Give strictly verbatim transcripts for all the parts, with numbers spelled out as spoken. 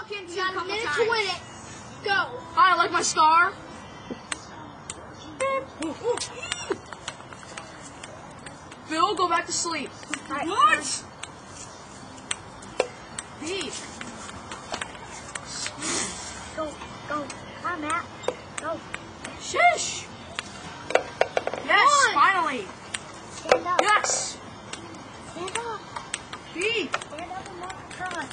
walk in here a couple minute times. to win it. Go. I like my star. Phil, go back to sleep. Right. What? Pete. Go, go. I'm out. Go. Shish. Yes, One. finally. Stand up. Yes. Stand up. Pete. Stand up and walk across.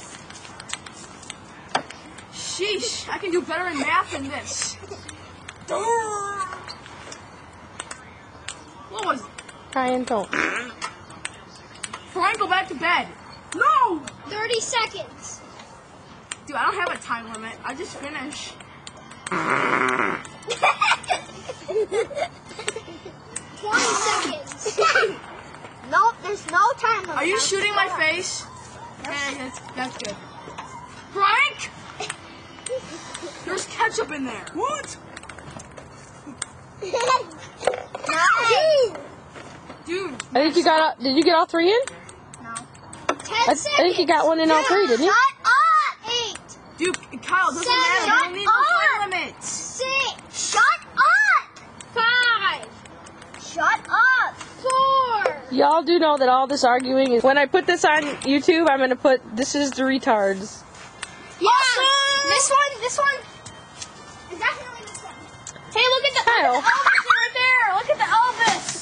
Sheesh, I can do better in math than this. What was it? Ryan, don't. Frank, go back to bed. No! thirty seconds. Dude, I don't have a time limit. I just finished. twenty seconds. Nope, there's no time limit. Are you I'm shooting my sure. face? Okay, that's, that's good. Frank! There's ketchup in there. What? Nine. Dude. I think you got. All, did you get all three in? No. Ten I, I seconds. think you got one in all three, didn't you? Shut up. Eight. Dude, Kyle, doesn't Seven. matter. I don't need no Shut time up. limits. Six. Shut up. Five. Shut up. Four. Y'all do know that all this arguing is. When I put this on YouTube, I'm gonna put this is the retards. Yeah. This one. This one. Definitely this one. Hey, look at the Kyle. Elvis right there. Look at the Elvis.